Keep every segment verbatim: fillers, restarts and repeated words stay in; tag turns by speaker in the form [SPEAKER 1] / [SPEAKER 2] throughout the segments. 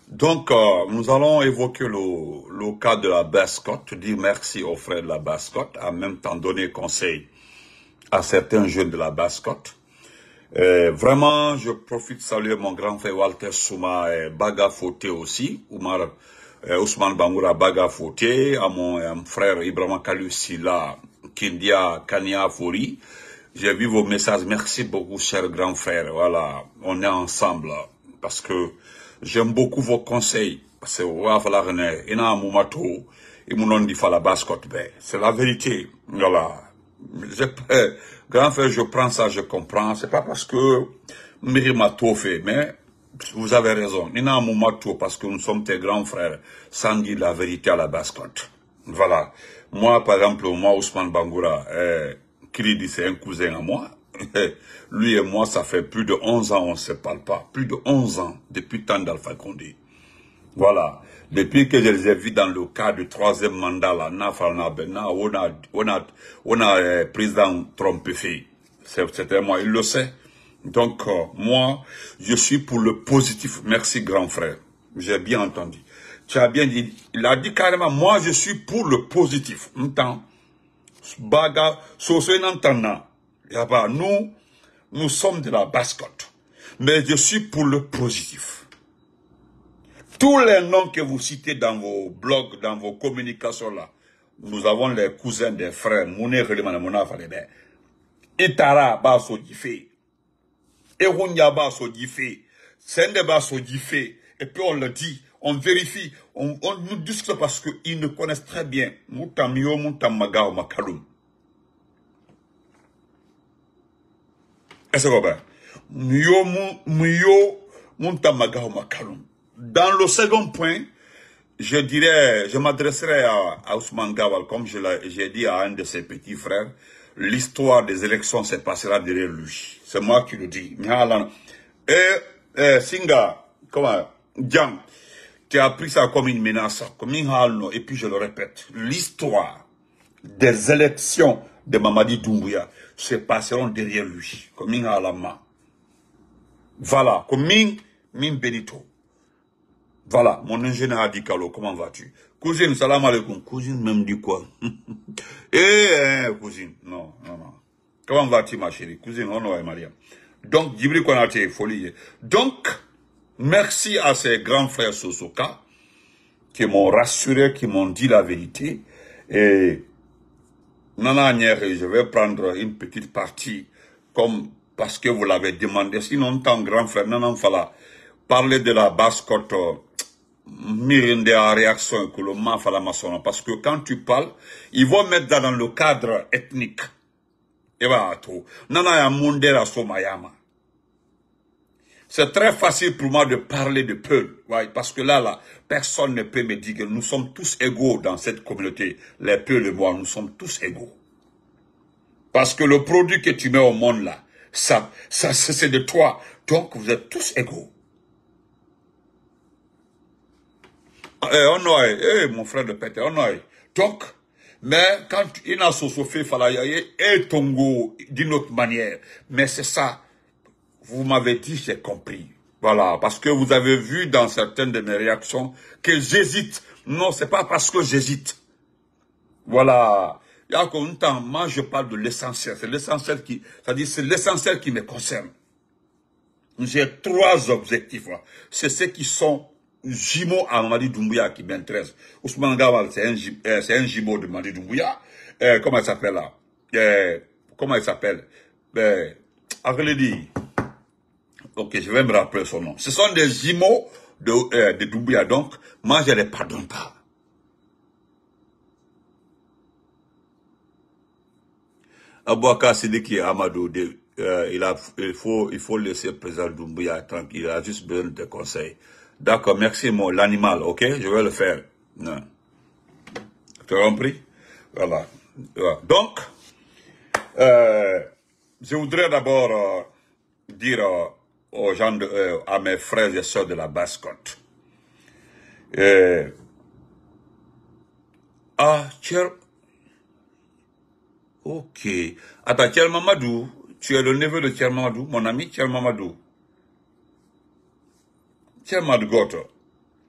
[SPEAKER 1] Donc, euh, nous allons évoquer le, le cas de la Basse-Côte, dire merci aux frères de la Basse-Côte, en même temps donner conseil à certains jeunes de la Basse-Côte. Euh, vraiment, je profite de saluer mon grand frère Walter Souma et Baga Foté aussi, Oumar, euh, Ousmane Bangoura Baga Foté, à mon, à mon frère Ibrahim Kalou Silla, Kindia Kania Fori. J'ai vu vos messages, merci beaucoup, cher grand frère. Voilà, on est ensemble, parce que j'aime beaucoup vos conseils. Parce que, voilà, c'est la vérité. Voilà. Grand frère, je prends ça, je comprends. C'est pas parce que Miri tout fait, mais vous avez raison. Il y a un moment tout parce que nous sommes tes grands frères, sans dire la vérité à la Basse-Côte. Voilà. Moi, par exemple, moi, Ousmane Bangoura, euh, qui dit c'est un cousin à moi. Lui et moi, ça fait plus de onze ans, on ne se parle pas. Plus de onze ans, depuis le temps d'Alpha Condé. Voilà. Depuis que je les ai vus dans le cadre du troisième mandat, là, on a, on a, on a, euh, président Trump fait. C'était moi, il le sait. Donc, euh, moi, je suis pour le positif. Merci, grand frère. J'ai bien entendu. Tu as bien dit. Il a dit carrément, moi, je suis pour le positif. Entends? Baga, nous, nous sommes de la Basse-Côte. Mais je suis pour le positif. Tous les noms que vous citez dans vos blogs, dans vos communications là, nous avons les cousins des frères, Mouné Relimana Mouna Falebe, Itara Baso Difé, Erunya Baso Difé, Sende Baso Difé, et puis on le dit, on vérifie, on, on nous discute parce qu'ils nous connaissent très bien. Moutamio, Moutamaga, Makaloum. Est-ce que vous comprenez? Mio, Mio, Moutamaga, Makaloum. Dans le second point, je dirais, je m'adresserai à, à Ousmane Gawal, comme j'ai dit à un de ses petits frères, l'histoire des élections se passera derrière lui. C'est moi qui le dis. Et, et Singa, comment, Djang, qui a pris ça comme une menace, comme une halno, et puis je le répète, l'histoire des élections de Mamadi Doumbouya se passeront derrière lui, comme une halama. Voilà, comme une, une Benito. Voilà, mon ingénieur a dit Kalo, comment vas-tu? Cousine, salam alaikum. Cousine même dit quoi? Eh, eh, cousine, non, non, non. Comment vas-tu, ma chérie? Cousine, on est Maria. Donc, Djibril Konate, folie. Donc, merci à ces grands frères Sosoka qui m'ont rassuré, qui m'ont dit la vérité. Et, Nana Nière, je vais prendre une petite partie comme parce que vous l'avez demandé. Sinon, tant grand frère, Nana Fala, parler de la Basse-Côte, Mirinde à réaction que le maf à la maçon, parce que quand tu parles, ils vont mettre ça dans le cadre ethnique. Et voilà tout. Nana ya monde la somayama. C'est très facile pour moi de parler de Peul, ouais, parce que là, là, personne ne peut me dire que nous sommes tous égaux dans cette communauté. Les Peuls et moi, nous sommes tous égaux. Parce que le produit que tu mets au monde là, ça, ça, c'est de toi. Donc, vous êtes tous égaux. Eh, on a, eh, mon frère de Pété, on a. Donc, mais quand il a fait, il fallait et Tongo d'une autre manière. Mais c'est ça, vous m'avez dit, j'ai compris. Voilà, parce que vous avez vu dans certaines de mes réactions que j'hésite. Non, c'est pas parce que j'hésite. Voilà. Il y a un temps, moi je parle de l'essentiel. C'est l'essentiel qui, c'est-à-dire c'est l'essentiel qui me concerne. J'ai trois objectifs. C'est ceux qui sont jumeaux à Mamadi Doumbouya qui m'intéresse. Ousmane Gawal, c'est un, euh, un jumeau de Mamadi Doumbouya. Euh, comment il s'appelle là? euh, Comment il s'appelle? euh, dit. Ok, je vais me rappeler son nom. Ce sont des jumeaux de, euh, de Doumbouya. Donc, moi, je ne les pardonne pas. Abouaka Sidiki Amadou, de, euh, il, a, il, faut, il faut laisser le président Doumbouya tranquille. Il a juste besoin de conseils. D'accord, merci, mon l'animal, ok? Je vais le faire. Non. Tu as compris? Voilà. Voilà. Donc, euh, je voudrais d'abord euh, dire euh, aux gens, de, euh, à mes frères et sœurs de la Basse-Côte. Euh, ah, tiens. Ok. Attends, Thierry Mamadou, tu es le neveu de Thierry Mamadou, mon ami Thierry Mamadou. Thierry Mamadou Goto.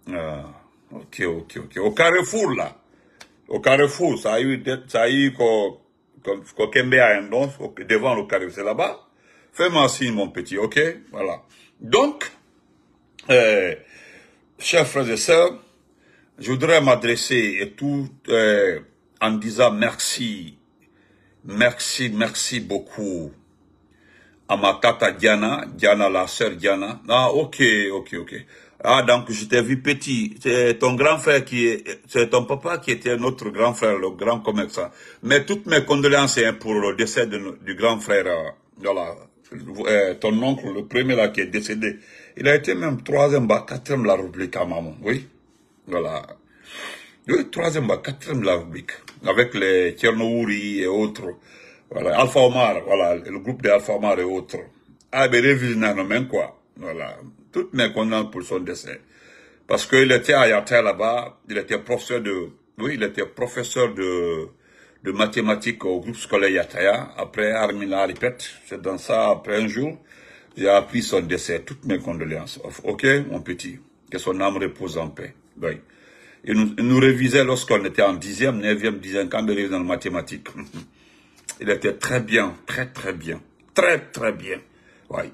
[SPEAKER 1] Ah, ok, ok, ok. Au Carrefour, là. Au Carrefour, ça a eu, ça a eu Kokembe à un don devant le Carrefour. C'est là-bas. Fais-moi signe, mon petit, ok? Voilà. Donc, euh, chers frères et sœurs, je voudrais m'adresser et tout euh, en disant merci, merci, merci beaucoup à ma tata Diana, Diana, la sœur Diana. Ah, ok, ok, ok. Ah, donc je t'ai vu petit. C'est ton grand frère qui est, c'est ton papa qui était notre grand frère, le grand commerçant. Mais toutes mes condoléances hein, pour le décès de, du grand frère, euh, voilà, euh, ton oncle, le premier là qui est décédé. Il a été même troisième, bah, quatrième de la République à maman, oui. Voilà. Oui, troisième, bah, quatrième de la République. Avec les Tchernouri et autres. Voilà, Alpha Omar, voilà, le groupe de Alpha Omar et autres. Ah, mais révisé même quoi. Voilà. Toutes mes condoléances pour son décès. Parce qu'il était à Yata là-bas, il était professeur de, oui, il était professeur de, de mathématiques au groupe scolaire Yataya. Après, Armina répète, c'est dans ça, après un jour, j'ai appris son décès. Toutes mes condoléances. Ok, mon petit. Que son âme repose en paix. Oui. Il nous, il nous révisait lorsqu'on était en dixième, neuvième, dixième, quand il révisait dans les mathématiques. Il était très bien, très très bien, très très bien. Oui.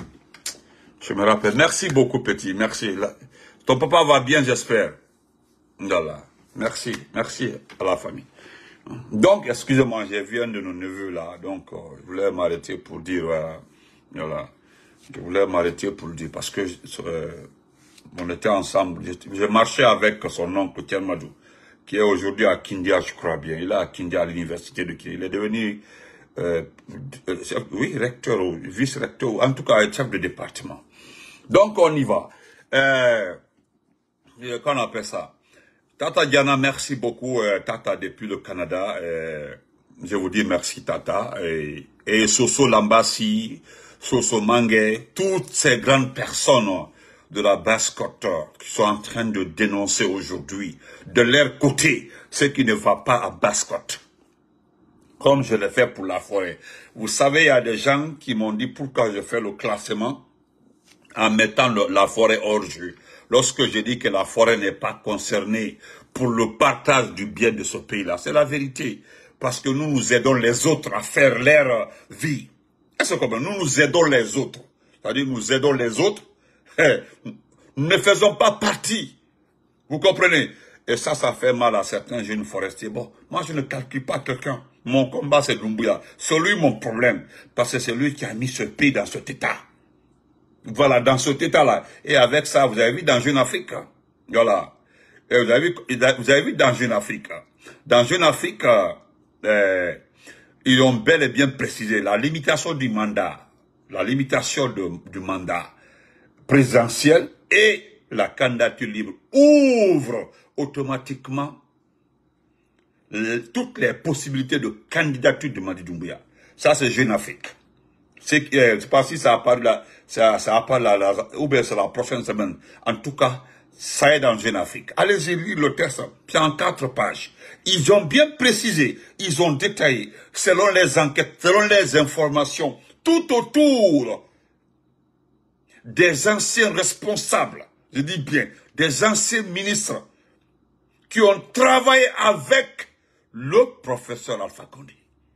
[SPEAKER 1] Je me rappelle. Merci beaucoup, petit. Merci. Ton papa va bien, j'espère. Voilà. Merci. Merci à la famille. Donc, excusez-moi, j'ai vu un de nos neveux là. Donc, euh, je voulais m'arrêter pour dire... Euh, voilà. Je voulais m'arrêter pour le dire parce que euh, on était ensemble. Je, je marchais avec son oncle Tchermadou, qui est aujourd'hui à Kindia, je crois bien. Il est à Kindia, à l'université de Kindia. Il est devenu... Euh, oui, recteur ou vice-recteur, en tout cas chef de département. Donc on y va. Euh, qu'on appelle ça. Tata Diana, merci beaucoup, euh, Tata depuis le Canada. Euh, je vous dis merci Tata. Et, et Soso Lambassi, Soso Mangue, toutes ces grandes personnes de la basse-côte qui sont en train de dénoncer aujourd'hui de leur côté ce qui ne va pas à basse-côte. Comme je l'ai fait pour la forêt. Vous savez, il y a des gens qui m'ont dit pourquoi je fais le classement en mettant le, la forêt hors jeu. Lorsque je dis que la forêt n'est pas concernée pour le partage du bien de ce pays-là, c'est la vérité. Parce que nous nous aidons les autres à faire leur vie. Est-ce que nous nous aidons les autres? C'est-à-dire nous aidons les autres. Nous ne faisons pas partie. Vous comprenez? Et ça, ça fait mal à certains jeunes forestiers. Bon, moi je ne calcule pas quelqu'un. Mon combat, c'est Doumbouya. C'est lui mon problème. Parce que c'est lui qui a mis ce pays dans cet état. Voilà, dans cet état-là. Et avec ça, vous avez vu dans Jeune Afrique. Voilà. Et vous avez vu, vous avez vu dans Jeune Afrique. Dans Jeune Afrique, euh, ils ont bel et bien précisé la limitation du mandat. La limitation de, du mandat présidentiel et la candidature libre ouvre automatiquement toutes les possibilités de candidature de Mamadi Doumbouya. Ça, c'est Jeune Afrique. C'est euh, pas si ça a parlé là, ça, ça a parlé là, ou bien c'est la prochaine semaine. En tout cas, ça est dans Jeune Afrique. Allez-y lire le texte, c'est en quatre pages. Ils ont bien précisé, ils ont détaillé, selon les enquêtes, selon les informations, tout autour des anciens responsables, je dis bien, des anciens ministres qui ont travaillé avec le professeur Alpha Condé.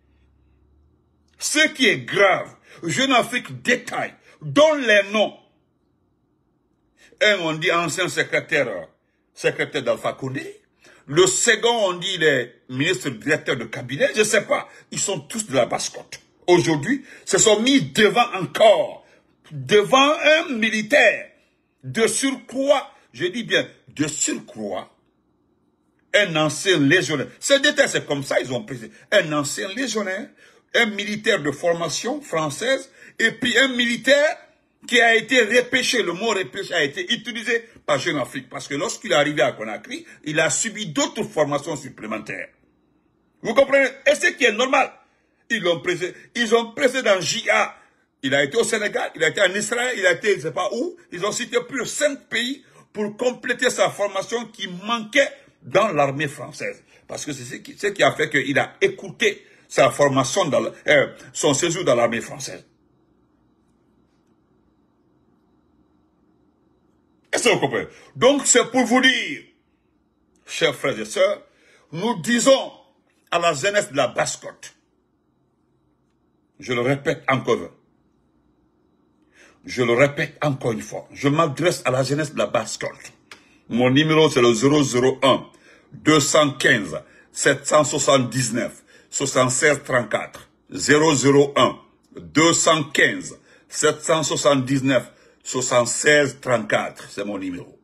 [SPEAKER 1] Ce qui est grave, Jeune Afrique détaille, donne les noms. Un, on dit ancien secrétaire, secrétaire d'Alpha Condé. Le second, on dit les ministres directeurs de cabinet. Je ne sais pas, ils sont tous de la basse-côte. Aujourd'hui, se sont mis devant encore, devant un militaire, de surcroît, je dis bien, de surcroît, un ancien légionnaire. Ces détails, c'est comme ça, ils ont pris. Un ancien légionnaire, un militaire de formation française, et puis un militaire qui a été repêché. Le mot repêché a été utilisé par Jeune Afrique, parce que lorsqu'il est arrivé à Conakry, il a subi d'autres formations supplémentaires. Vous comprenez? Et ce qui est normal. Ils l'ont pressé. Ils ont pressé dans J A. Il a été au Sénégal, il a été en Israël, il a été je ne sais pas où. Ils ont cité plus de cinq pays pour compléter sa formation qui manquait dans l'armée française. Parce que c'est ce qui, ce qui a fait qu'il a écouté sa formation, dans le, euh, son séjour dans l'armée française. Est-ce que vous comprenez? Donc c'est pour vous dire, chers frères et sœurs, nous disons à la jeunesse de la Basse-Côte, je le répète encore, je le répète encore une fois, je m'adresse à la jeunesse de la Basse-Côte. Mon numéro c'est le zéro zéro un deux cent quinze sept cent soixante-dix-neuf soixante-seize trente-quatre. zéro zéro un deux cent quinze sept cent soixante-dix-neuf soixante-seize trente-quatre. C'est mon numéro.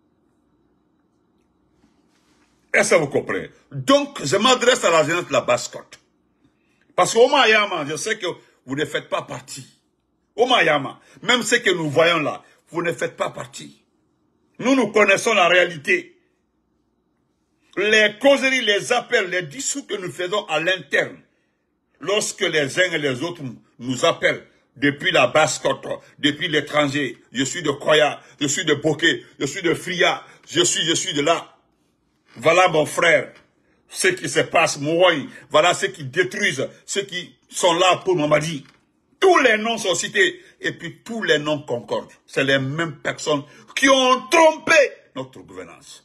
[SPEAKER 1] Est-ce que vous comprenez? Donc, je m'adresse à la jeunesse de la Basse-Côte. Parce qu'au Mayama, je sais que vous ne faites pas partie. Au Mayama, même ce que nous voyons là, vous ne faites pas partie. Nous, nous connaissons la réalité. Les causeries, les appels, les discours que nous faisons à l'interne, lorsque les uns et les autres nous appellent, depuis la Basse-Côte, depuis l'étranger, je suis de Koya, je suis de Boké, je suis de Fria, je suis, je suis de là. Voilà mon frère, ce qui se passe, Mouaï, voilà ceux qui détruisent, ceux qui sont là pour Mamadi. Tous les noms sont cités, et puis tous les noms concordent. C'est les mêmes personnes qui ont trompé notre gouvernance.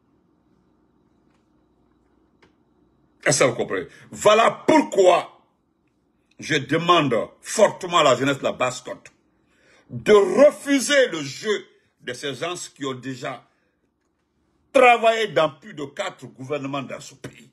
[SPEAKER 1] Est-ce que vous comprenez? Voilà pourquoi je demande fortement à la jeunesse de la Basse-Côte de refuser le jeu de ces gens qui ont déjà travaillé dans plus de quatre gouvernements dans ce pays.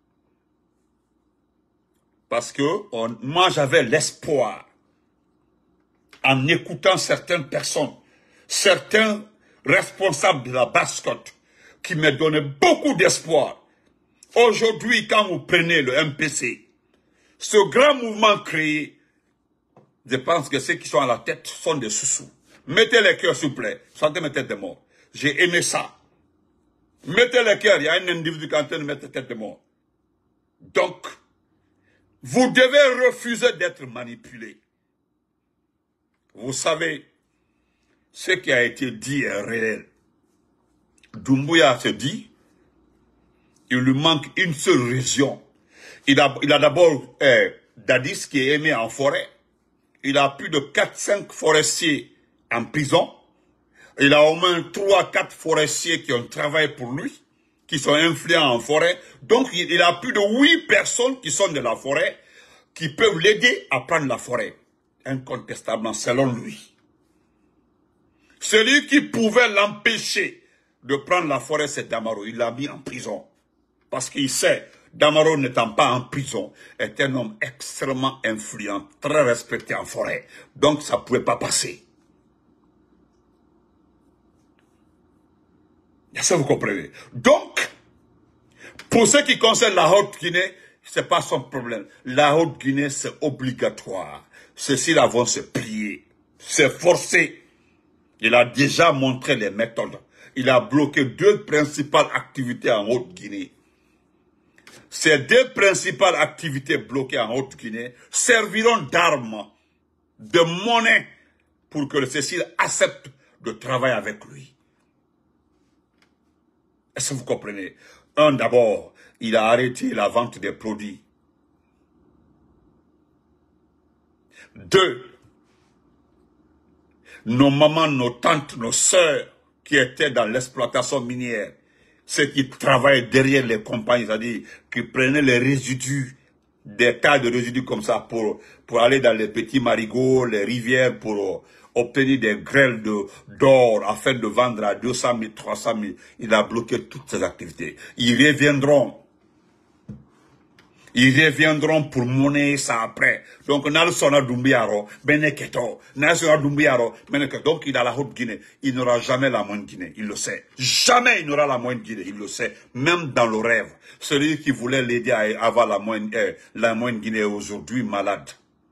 [SPEAKER 1] Parce que on, moi j'avais l'espoir, en écoutant certaines personnes, certains responsables de la Basse-Côte, qui me donnaient beaucoup d'espoir. Aujourd'hui, quand vous prenez le M P C, ce grand mouvement créé, je pense que ceux qui sont à la tête sont des sous-sous. Mettez les cœurs, s'il vous plaît. Sentez mes têtes de mort. J'ai aimé ça. Mettez les cœurs. Il y a un individu qui est en train de mettre tête de mort. Donc, vous devez refuser d'être manipulé. Vous savez, ce qui a été dit est réel. Doumbouya se dit, il lui manque une seule région. Il a, il a d'abord euh, Dadis qui est aimé en forêt. Il a plus de quatre cinq forestiers en prison. Il a au moins trois quatre forestiers qui ont travaillé pour lui, qui sont influents en forêt. Donc, il, il a plus de huit personnes qui sont de la forêt, qui peuvent l'aider à prendre la forêt. Incontestablement, selon lui. Celui qui pouvait l'empêcher de prendre la forêt, c'est Damaro. Il l'a mis en prison. Parce qu'il sait, Damaro n'étant pas en prison, est un homme extrêmement influent, très respecté en forêt. Donc, ça ne pouvait pas passer. Ça, vous comprenez? Donc, pour ce qui concerne la Haute-Guinée, ce n'est pas son problème. La Haute-Guinée, c'est obligatoire. Ceux-ci là vont se plier. C'est forcé. Il a déjà montré les méthodes. Il a bloqué deux principales activités en Haute-Guinée. Ces deux principales activités bloquées en Haute-Guinée serviront d'armes, de monnaie, pour que le Cécile accepte de travailler avec lui. Est-ce que vous comprenez? Un, d'abord, il a arrêté la vente des produits. Deux, nos mamans, nos tantes, nos sœurs qui étaient dans l'exploitation minière, ceux qui travaillaient derrière les compagnies, c'est-à-dire qui prenaient les résidus, des tas de résidus comme ça pour, pour aller dans les petits marigots, les rivières, pour obtenir des grêles d'or afin de vendre à deux cent mille, trois cent mille. Il a bloqué toutes ces activités. Ils reviendront. Ils reviendront pour monnaie ça après. Donc, Nalsona Dumbiaro, Beneketo, Nalsona Dumbiaro, Beneketo. Donc, il a la Haute-Guinée. Il n'aura jamais la moindre Guinée. Il le sait. Jamais il n'aura la moindre Guinée. Il le sait. Même dans le rêve. Celui qui voulait l'aider à avoir la moindre, euh, la moindre Guinée est aujourd'hui malade.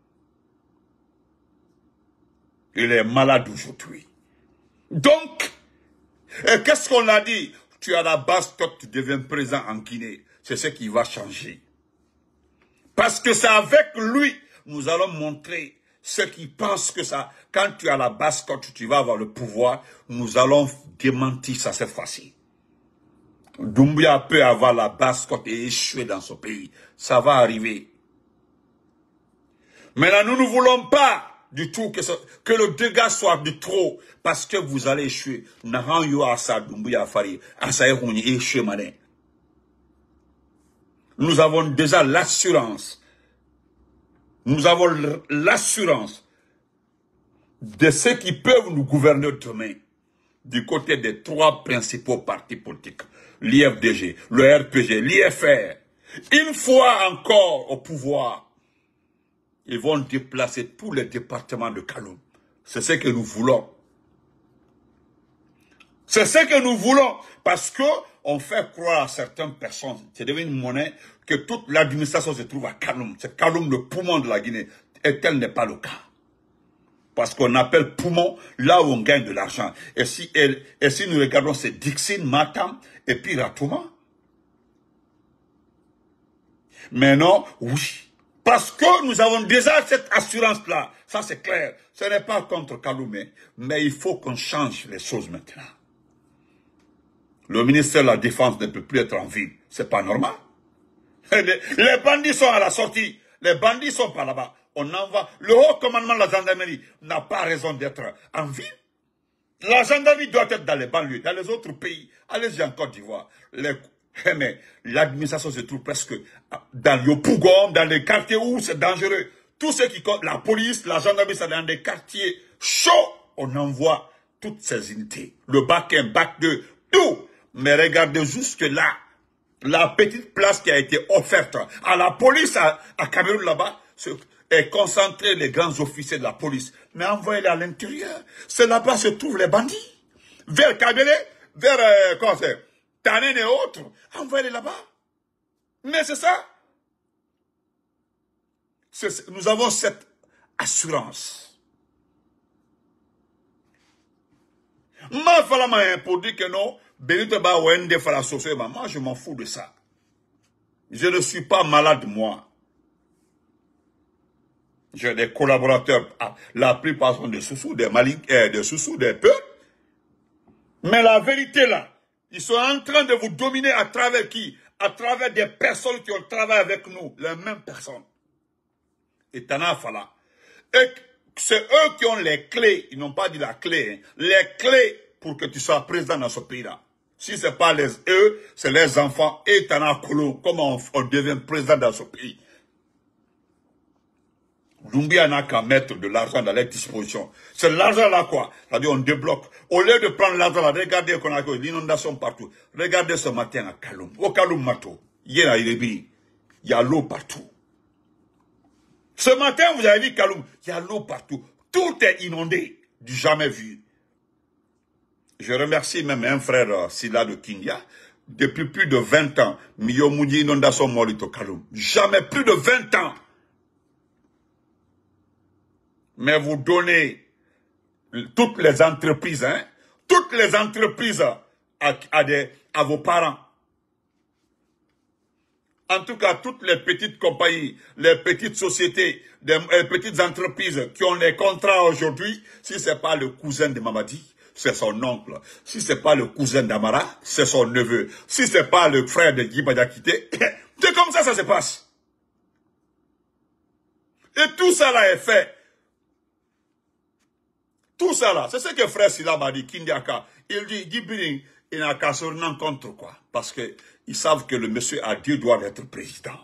[SPEAKER 1] Il est malade aujourd'hui. Donc, qu'est-ce qu'on a dit? Tu as la base, toi, tu deviens présent en Guinée. C'est ce qui va changer. Parce que c'est avec lui, nous allons montrer ceux qui pensent que ça, quand tu as la base, quand tu vas avoir le pouvoir, nous allons démentir ça cette fois-ci. Doumbouya peut avoir la base quand et échouer dans ce pays. Ça va arriver. Maintenant, nous ne voulons pas du tout, que, ce, que le dégât soit de trop, parce que vous allez échouer. Nahan yo asa dumbuya fari, asa ehuni échoué mané. Nous avons déjà l'assurance, nous avons l'assurance de ceux qui peuvent nous gouverner demain, du côté des trois principaux partis politiques, l'I F D G, le R P G, l'I F R. Une fois encore au pouvoir, ils vont déplacer tous les départements de Kaloum. C'est ce que nous voulons. C'est ce que nous voulons. Parce que on fait croire à certaines personnes, c'est devenu une monnaie, que toute l'administration se trouve à Kaloum. C'est Kaloum le poumon de la Guinée. Et tel n'est pas le cas. Parce qu'on appelle poumon là où on gagne de l'argent. Et si, et, et si nous regardons, c'est Dixine, Matam et puis Ratouma. Mais non, oui. Parce que nous avons déjà cette assurance-là. Ça, c'est clair. Ce n'est pas contre Kaloumé, mais il faut qu'on change les choses maintenant. Le ministère de la Défense ne peut plus être en ville. C'est pas normal. Les, les bandits sont à la sortie. Les bandits sont pas là-bas. On envoie. Le haut commandement de la gendarmerie n'a pas raison d'être en ville. La gendarmerie doit être dans les banlieues, dans les autres pays. Allez-y en Côte d'Ivoire. Mais l'administration se trouve presque dans le Yopougon, dans les quartiers où c'est dangereux. Tout ce qui compte, la police, la gendarmerie, c'est dans des quartiers chauds. On envoie toutes ces unités. Le bac un, bac deux, tout. Mais regardez jusque là, la petite place qui a été offerte à la police à, à Cameroun là-bas, est concentrée les grands officiers de la police. Mais envoyez-les à l'intérieur. C'est là-bas se trouvent les bandits. Vers Kabele, vers, euh, comment c'est, Tanen et autres. Envoyez-les là-bas. Mais c'est ça. C'est, nous avons cette assurance. Ma fala pour dire que non, Benito ba wende fala soso, moi je m'en fous de ça. Je ne suis pas malade, moi. J'ai des collaborateurs, la plupart sont des sous-sous, des maliques, euh, des sous-sous, des peu. Mais la vérité là, ils sont en train de vous dominer à travers qui? À travers des personnes qui ont travaillé avec nous, les mêmes personnes. Et Tana Fala. Et c'est eux qui ont les clés, ils n'ont pas dit la clé, hein, les clés pour que tu sois président dans ce pays-là. Si ce n'est pas les eux, c'est les enfants et Tana Kolo, comment on, on devient président dans ce pays. Doumbia n'a qu'à mettre de l'argent dans les dispositions. C'est l'argent là quoi. C'est-à-dire on débloque. Au lieu de prendre l'argent là, regardez qu'on a l'inondation partout. Regardez ce matin à Kaloum. Au Kaloum Mato, hier à Irebi, il y a l'eau partout. Ce matin, vous avez vu Kaloum, il y a l'eau partout. Tout est inondé, du jamais vu. Je remercie même un frère euh, Silla de Kindia. Depuis plus de vingt ans, Miyo Moudi inondation Molito Kaloum. Jamais plus de vingt ans. Mais vous donnez toutes les entreprises, hein, toutes les entreprises à, à, des, à vos parents. En tout cas, toutes les petites compagnies, les petites sociétés, les, les petites entreprises qui ont les contrats aujourd'hui, si ce n'est pas le cousin de Mamadi, c'est son oncle. Si ce n'est pas le cousin d'Amara, c'est son neveu. Si ce n'est pas le frère de Guy Badiakité, c'est comme ça ça se passe. Et tout ça là est fait. Tout ça là, c'est ce que frère Silla m'a dit, Kindiaka. Il dit, Gibini, il n'a qu'à se rendre contre quoi. Parce qu'ils savent que le monsieur a deux doigts d'être président.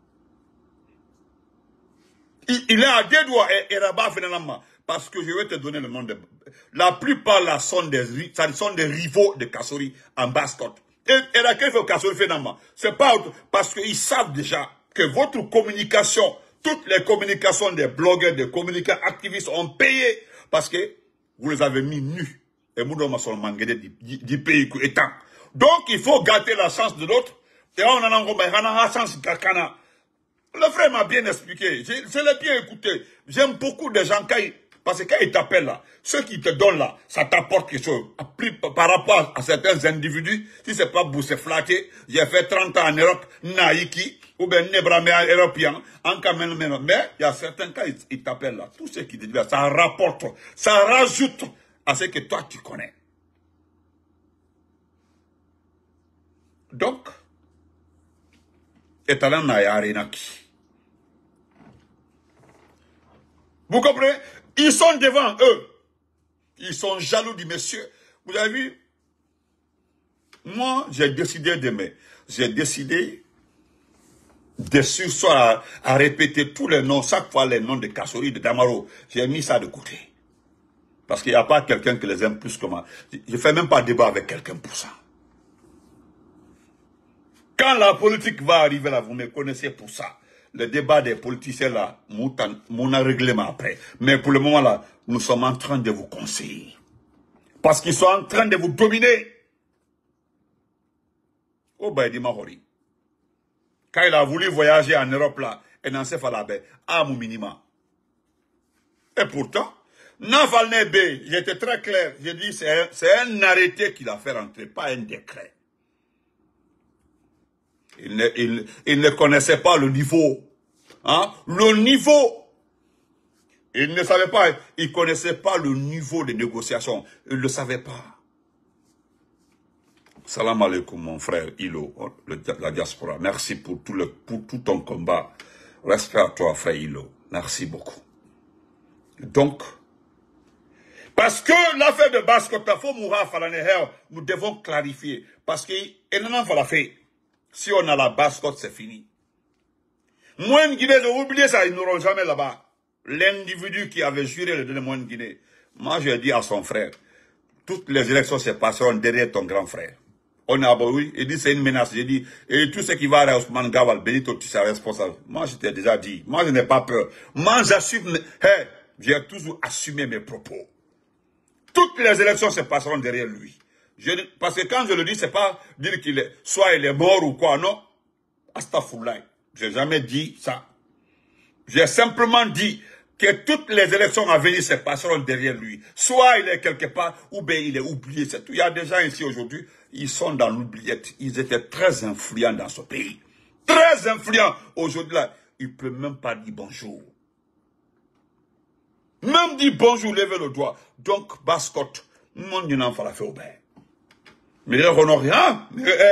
[SPEAKER 1] Il, il est à deux doigts et, et Rabat finalement. Parce que je vais te donner le nom de... La plupart là sont des, sont des rivaux de Kassori en basse-côte. Et, et laquelle fait Kassori finalement. C'est pas parce qu'ils savent déjà que votre communication, toutes les communications des blogueurs, des communicants activistes ont payé. Parce que vous les avez mis nus. Et nous, nous sommes mangués du pays étant. Donc, il faut gâter la chance de l'autre. Et on en a la chance kakana. Le frère m'a bien expliqué. Je, je l'ai bien écouté. J'aime beaucoup des gens qui, parce que quand ils t'appellent là, ceux qui te donnent là, ça t'apporte quelque chose. Par rapport à certains individus, si c'est pas pour se flatter, j'ai fait trente ans en Europe, Naïki, ou bien Nebramé européen, en Cameroun, mais il y a certains cas, ils, ils t'appellent là. Tout ce qui te disent, ça rapporte, ça rajoute à ce que toi tu connais. Donc, Etalan Nayarinaki. Vous comprenez? Ils sont devant eux. Ils sont jaloux du monsieur. Vous avez vu? Moi, j'ai décidé demain. J'ai décidé de sursoir à, à répéter tous les noms, chaque fois les noms de Kassori, de Damaro. J'ai mis ça de côté. Parce qu'il n'y a pas quelqu'un qui les aime plus que moi. Je ne fais même pas débat avec quelqu'un pour ça. Quand la politique va arriver là, vous me connaissez pour ça. Le débat des politiciens là, mon règlement après. Mais pour le moment là, nous sommes en train de vous conseiller. Parce qu'ils sont en train de vous dominer. Oh, Baïdi Mahori. Quand il a voulu voyager en Europe là, et dans ce là à mon minima. Et pourtant, Navalny B, j'étais très clair. J'ai dit, c'est un, un arrêté qu'il a fait rentrer, pas un décret. Il ne, il, il ne connaissait pas le niveau. Hein? Le niveau. Il ne savait pas, il ne connaissait pas le niveau de négociation. Il ne le savait pas. Salam alaikum, mon frère Ilo, le, la diaspora. Merci pour tout, le, pour tout ton combat. Respect à toi, frère Ilo. Merci beaucoup. Donc, parce que l'affaire de Baskota, nous devons clarifier. Parce que, si on a la Baskote, c'est fini. Moi, Guinée, j'ai oublié ça, ils n'auront jamais là-bas. L'individu qui avait juré le donner Moine Guinée. Moi, je dis à son frère, toutes les élections se passeront derrière ton grand frère. On a oui, il dit c'est une menace. J'ai dit, et tout ce qui va à Ousmane Gawal, Benito, tu seras responsable. Moi, je t'ai déjà dit. Moi, je n'ai pas peur. Moi, j'assume, hey, j'ai toujours assumé mes propos. Toutes les élections se passeront derrière lui. Je, parce que quand je le dis, c'est pas dire qu'il est, soit il est mort ou quoi, non. Astaghfirullah. J'ai jamais dit ça. J'ai simplement dit que toutes les élections à venir se passeront derrière lui. Soit il est quelque part, ou bien il est oublié. C'est tout. Il y a des gens ici aujourd'hui, ils sont dans l'oubliette. Ils étaient très influents dans ce pays. Très influents. Aujourd'hui, là, ils ne peuvent même pas dire bonjour. Même dire bonjour, levez le doigt. Donc, Baskote, mon Dieu n'en fera fait au bain. Mais les rien.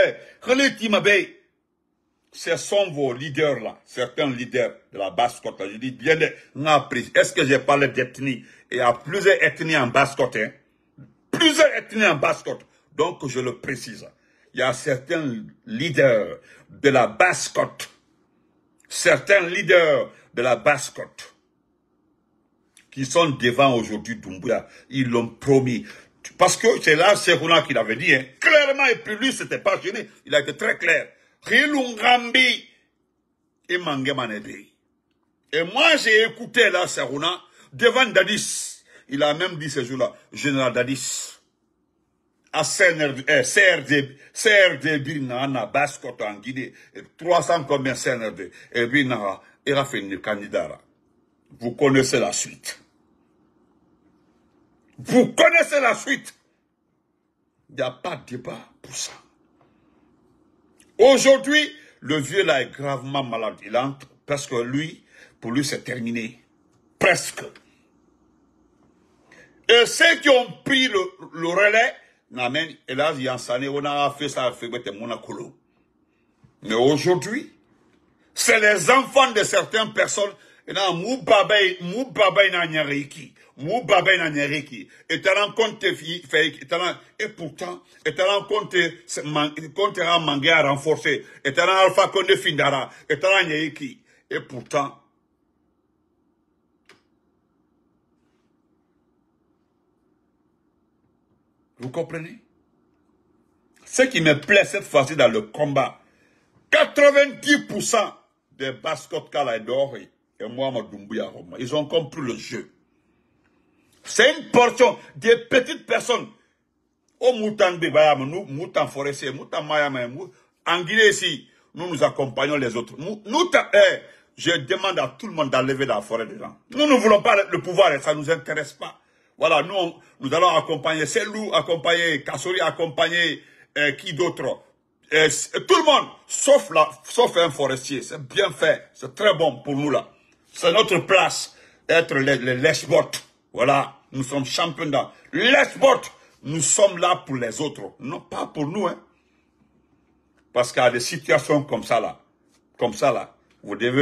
[SPEAKER 1] Ce sont vos leaders là, certains leaders de la Basse-Côte. Je dis bien, est-ce que j'ai parlé d'ethnie? Il y a plusieurs ethnies en Basse-Côte. Hein? Plusieurs ethnies en Basse-Côte. Donc je le précise. Il y a certains leaders de la Basse-Côte. Certains leaders de la Basse-Côte. Qui sont devant aujourd'hui Doumbouya. Ils l'ont promis. Parce que c'est là, c'est Rouna qui l'avait dit. Hein. Clairement, et puis lui, c'était pas gêné. Il a été très clair. Rilungambi et Mangemanebe. Et moi, j'ai écouté là, Sarouna, devant Dadis. Il a même dit ce jour-là, général Dadis. À C R D, C R D, Binana, Baskoto en Guinée, trois cents combien C R D, et Binana, il a fait une candidat. Vous connaissez la suite. Vous connaissez la suite. Il n'y a pas de débat pour ça. Aujourd'hui, le vieux là est gravement malade. Il entre parce que lui, pour lui, c'est terminé. Presque. Et ceux qui ont pris le, le relais, et là, il y a un on a fait ça, fait Monacolo. Mais aujourd'hui, c'est les enfants de certaines personnes. Et là, mou babay, mou babay na nyariki. Mou babay na nyariki. Et tu rencontres et pourtant, et tu rencontres, compte à mangé à renforcer. Et tu alpha konde findara. Et tu nyariki. Et pourtant, vous comprenez? Ce qui me plaît cette fois-ci dans le combat, quatre-vingt-dix pour cent des Baskote Kala et Doré, et moi, Doumbouya, ils ont compris le jeu. C'est une portion des petites personnes. Au Moutan Bebayam, nous, Moutan Forestier, Moutan Mayama, en Guinée ici, nous nous accompagnons les autres. Nous, nous eh, je demande à tout le monde d'enlever la forêt des gens. Nous ne voulons pas le pouvoir et ça ne nous intéresse pas. Voilà, nous, on, nous allons accompagner Selou, accompagner Kassori, accompagner eh, qui d'autre. Eh, tout le monde, sauf, la, sauf un forestier. C'est bien fait. C'est très bon pour nous là. C'est notre place, être les, les lèche-bottes. Voilà, nous sommes champions dans lèche-bottes. Nous sommes là pour les autres, non pas pour nous. Hein. Parce qu'il y a des situations comme ça là, comme ça là, vous devez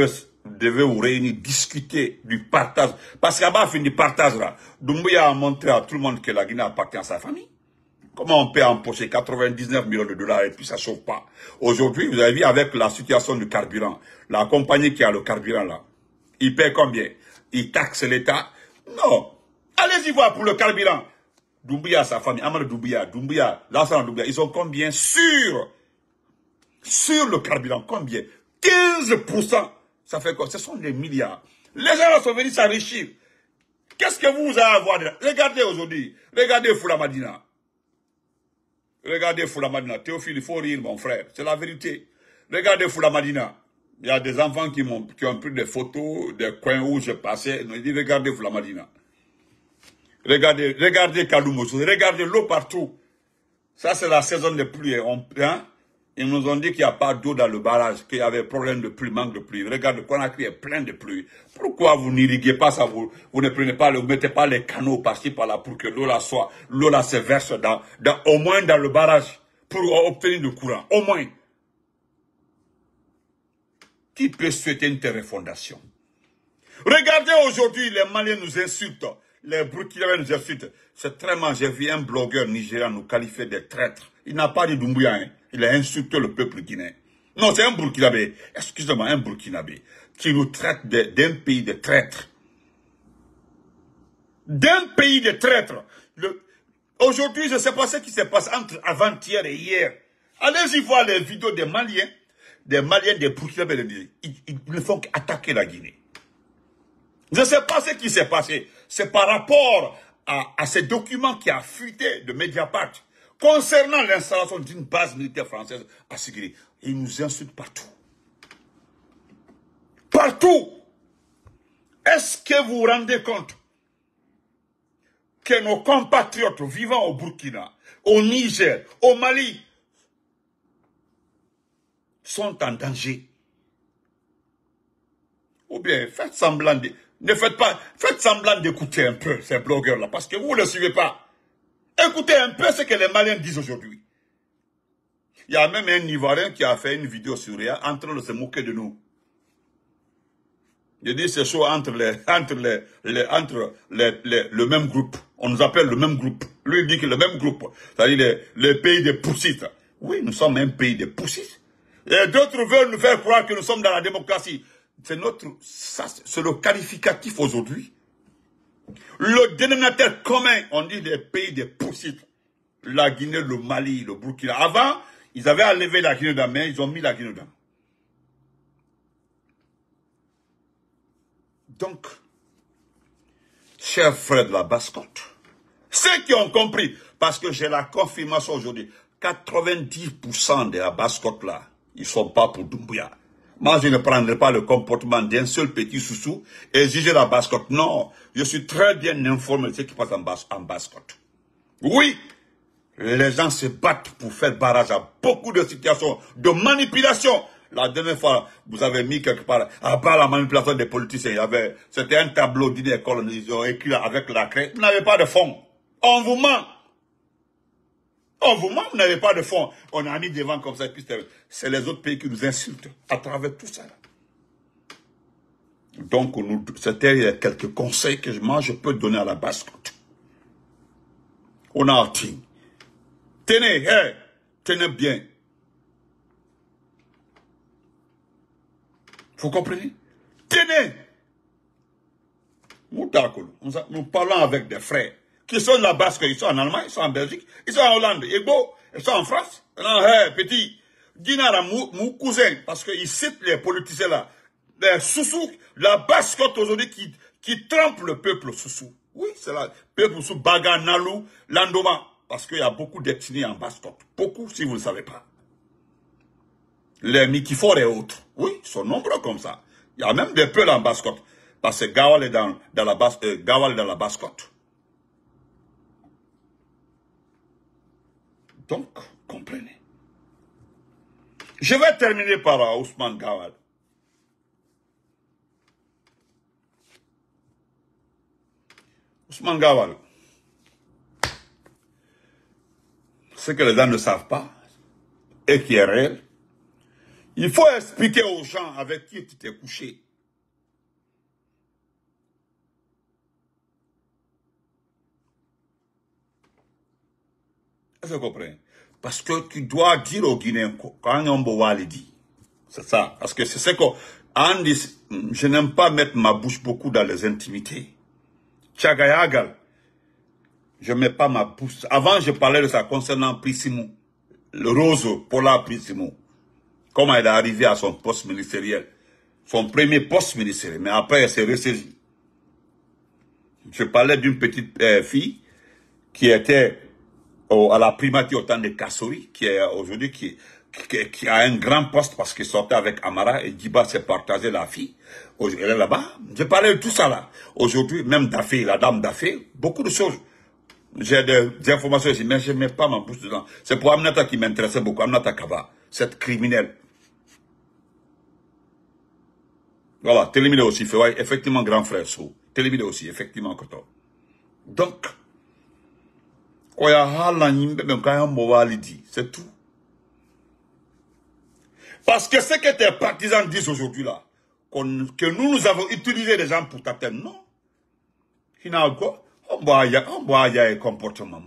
[SPEAKER 1] Vous devez vous réunir, discuter du partage. Parce qu'à bas, fin du partage là, Doumbouya a montré à tout le monde que la Guinée appartient à sa famille. Comment on peut empocher quatre-vingt-dix-neuf millions de dollars et puis ça ne chauffe pas? Aujourd'hui, vous avez vu avec la situation du carburant, la compagnie qui a le carburant là, il paie combien? Il taxe l'État? Non. Allez-y voir pour le carburant. Doumbouya, sa famille, Amadou Doumbouya, Doumbouya, l'ensemble de Doumbouya, ils sont combien sur, sur le carburant? Combien? quinze pour cent. Ça fait quoi? Ce sont des milliards. Les gens sont venus s'enrichir. Qu'est-ce que vous avez à voir dedans? Regardez aujourd'hui. Regardez Foula Madina. Regardez Foula Madina. Théophile, il faut rire, mon frère. C'est la vérité. Regardez Foula Madina. Il y a des enfants qui, m'ont, qui ont pris des photos des coins où je passais. Ils disent, regardez Foula Madina. Regardez, regardez Kaloumousou. Regardez l'eau partout. Ça, c'est la saison des pluies. On, hein? Ils nous ont dit qu'il n'y a pas d'eau dans le barrage, qu'il y avait problème de pluie, manque de pluie. Regardez, Conakry est plein de pluie. Pourquoi vous n'irriguez pas ça, vous, vous ne prenez pas, vous mettez pas les canaux par-ci, par-là, pour que l'eau là soit, l'eau là se verse dans, dans, au moins dans le barrage, pour obtenir du courant, au moins. Qui peut souhaiter une telle refondation? Regardez aujourd'hui, les Maliens nous insultent, les Burkinabés nous insultent. C'est très mal, j'ai vu un blogueur nigérian nous qualifier de traîtres. Il n'a pas dit Doumbouya, hein. Il a insulté le peuple guinéen. Non, c'est un Burkinabé, excusez-moi, un Burkinabé, qui nous traite d'un pays de traîtres. D'un pays de traîtres. Aujourd'hui, je ne sais pas ce qui s'est passé entre avant-hier et hier. Allez-y voir les vidéos des Maliens, des Maliens, des Burkinabés, ils, ils ne font qu'attaquer la Guinée. Je ne sais pas ce qui s'est passé. C'est par rapport à, à ces documents qui a fuité de Mediapart concernant l'installation d'une base militaire française à Sigiri. Ils nous insultent partout. Partout. Est-ce que vous vous rendez compte que nos compatriotes vivant au Burkina, au Niger, au Mali, sont en danger? Ou bien faites semblant de... Ne faites pas... Faites semblant d'écouter un peu ces blogueurs-là, parce que vous ne le suivez pas. Écoutez un peu ce que les Maliens disent aujourd'hui. Il y a même un Ivoirien qui a fait une vidéo sur Réa en train de se moquer de nous. Il dit c'est chaud entre les, entre les, les entre les, les, le même groupe. On nous appelle le même groupe. Lui il dit que le même groupe, c'est-à-dire les, les pays des poussites. Oui, nous sommes un pays des poussites. Et d'autres veulent nous faire croire que nous sommes dans la démocratie. C'est notre, ça, c'est le qualificatif aujourd'hui. Le dénominateur commun, on dit les pays des poussites. La Guinée, le Mali, le Burkina. Avant, ils avaient enlevé la Guinée dedans, mais ils ont mis la Guinée dedans. Donc, chers frères de la Basse-Côte, ceux qui ont compris, parce que j'ai la confirmation aujourd'hui, quatre-vingt-dix pour cent de la Basse-Côte là, ils ne sont pas pour Doumbouya. Moi, je ne prendrai pas le comportement d'un seul petit soussou et juger la Basse-Côte. Non, je suis très bien informé de ce qui passe en Basse, en Basse-Côte. Oui, les gens se battent pour faire barrage à beaucoup de situations de manipulation. La dernière fois, vous avez mis quelque part, à part la manipulation des politiciens, il y avait, c'était un tableau d'une école, ils ont écrit avec la craie. Vous n'avez pas de fonds. On vous ment. On vous ment, vous n'avez pas de fonds. On a mis devant comme ça, et puis c'est les autres pays qui nous insultent à travers tout ça. Donc, c'était quelques conseils que moi, je peux donner à la Basse-Côte. On a dit, tenez, hey, tenez bien. Vous comprenez? Tenez. Nous, nous parlons avec des frères qui sont là-bas, ils sont en Allemagne, ils sont en Belgique, ils sont en Hollande, et bon, ils sont en France. Non, hey, petit, Dinara, mon, mon cousin, parce qu'ils citent les politiciens là, les Soussou, la Basse-Côte aujourd'hui qui, qui trompe le peuple Soussou. Oui, c'est là, peuple Soussou, Baga, Nalou, Landoma, parce qu'il y a beaucoup d'ethnies en Basse-Côte. Beaucoup, si vous ne le savez pas. Les Mikifor et autres, oui, ils sont nombreux comme ça. Il y a même des peuples en Basse-Côte, parce que Gawal est dans, dans la Basse, euh, Gawal est dans la Basse-Côte. Donc, comprenez. Je vais terminer par uh, Ousmane Gawal. Ousmane Gawal. Ce que les gens ne savent pas, et qui est réel, il faut expliquer aux gens avec qui tu t'es couché. Est-ce que vous comprenez? Parce que tu dois dire aux Guinéens quand on boit les dit. C'est ça. Parce que c'est ce qu'on dit. Je n'aime pas mettre ma bouche beaucoup dans les intimités. Tchagayagal. Je ne mets pas ma bouche. Avant, je parlais de ça concernant Prissimou. Le Rose, Paula Prissimou. Comment elle est arrivée à son poste ministériel. Son premier poste ministériel. Mais après, elle s'est ressaisie. Je parlais d'une petite euh, fille qui était au, à la primature au temps de Kassouri, qui est aujourd'hui, qui, qui, qui a un grand poste parce qu'il sortait avec Amara et Djiba s'est partagé la fille. Elle est là-bas. Je parlais de tout ça là. Aujourd'hui, même Dafé, la dame Dafé, beaucoup de choses. J'ai des, des informations ici, mais je ne mets pas ma bouche dedans. C'est pour Aminata qui m'intéressait beaucoup, Aminata Kaba, cette criminelle. Voilà, Télémide aussi, fait, ouais, effectivement, grand frère Sou. Télémide aussi, effectivement, Koto. Donc, c'est tout. Parce que ce que tes partisans disent aujourd'hui là, que nous, nous avons utilisé des gens pour t'atteindre, non. Il y a quoi? On boit un comportement.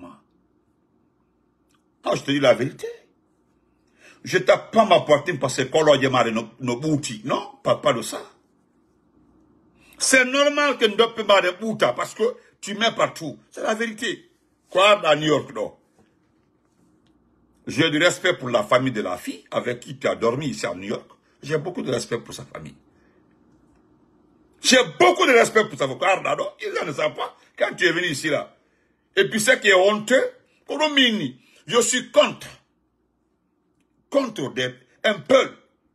[SPEAKER 1] Non, je te dis la vérité. Je ne tape pas ma poitrine parce que quand on a démarré nos boutiques. Non, pas, pas de ça. C'est normal que nous ne puissions pas de boutiques parce que tu mets partout. C'est la vérité. Quoi, à New York, non? J'ai du respect pour la famille de la fille avec qui tu as dormi ici à New York. J'ai beaucoup de respect pour sa famille. J'ai beaucoup de respect pour sa famille. Car, ils ne savent pas. Quand tu es venu ici, là. Et puis, ce qui est honteux, je suis contre. Contre des, un peuple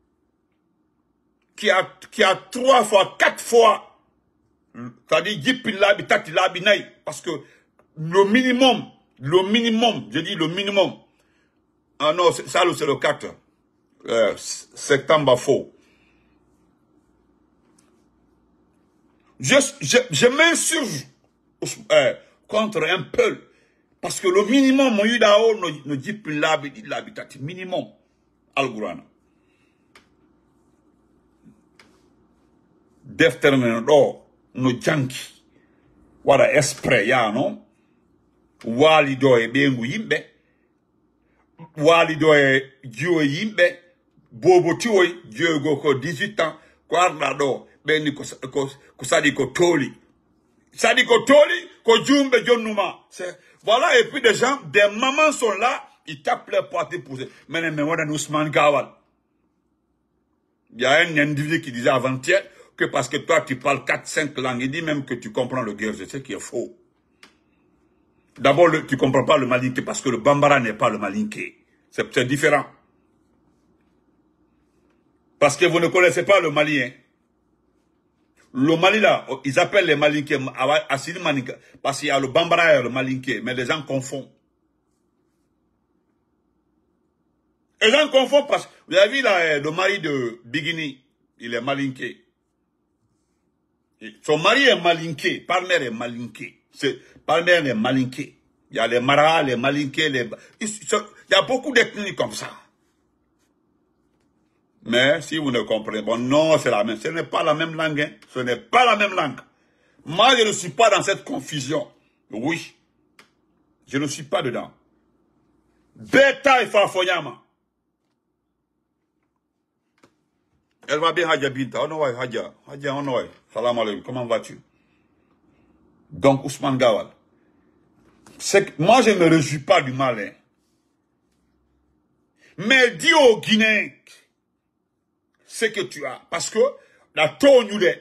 [SPEAKER 1] qui a, qui a trois fois, quatre fois, c'est-à-dire, parce que le minimum, le minimum, je dis le minimum, ah non, ça c'est le quatre, euh, septembre faux. Je, je, je m'insurge euh, contre un peuple, parce que le minimum, mon yudao, ne dit plus l'habitat, minimum, al-Gourana. Deftermen do no janki wada esprit ya no wali do e bengu yimbe wali do e jiwo yimbe bobo tiwo jiwo ko dix-huit ans ko arda do beni ko ko ko sadi ko toli sadi ko toli ko jumbe jonnuma c'est voilà. Et puis des gens, des mamans sont là, ils tapent les portes pour ça. Mais mais wada Ousmane Gawal, il y a un individu qui disait avant-hier que parce que toi, tu parles quatre cinq langues, il dit même que tu comprends le guerre, c'est ce qui est faux. D'abord, tu ne comprends pas le malinké, parce que le Bambara n'est pas le malinké. C'est différent. Parce que vous ne connaissez pas le Mali. Hein. Le Mali, là, ils appellent les malinké, parce qu'il y a le Bambara et le malinké, mais les gens confondent. Les gens confondent parce que, vous avez vu là, le mari de Bigini, il est malinké. Son mari est malinké, Palmer est malinké. Palmer est malinké. Il y a les maras, les malinqués, les... Il y a beaucoup d'ethnies comme ça. Mais si vous ne comprenez pas, bon, non, c'est la même. Ce n'est pas la même langue. Hein. Ce n'est pas la même langue. Moi, je ne suis pas dans cette confusion. Oui. Je ne suis pas dedans. Beta et Farfoyama. Elle va bien, Hadja Binta. Oh non, Hadja. Hadja, oh non. Salam alaikum. Comment vas-tu? Donc, Ousmane Gawal. Moi, je ne me réjouis pas du mal. Hein. Mais dis aux Guinéens ce que tu as. Parce que la tonne,